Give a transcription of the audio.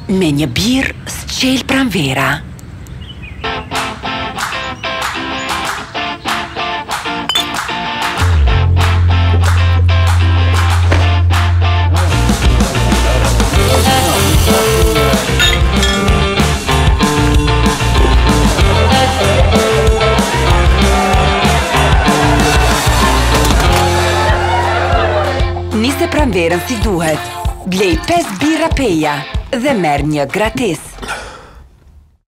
me një birë s'qel pranvera. Nise pranverën si duhet. Blej 5 birra peja dhe merr një gratis.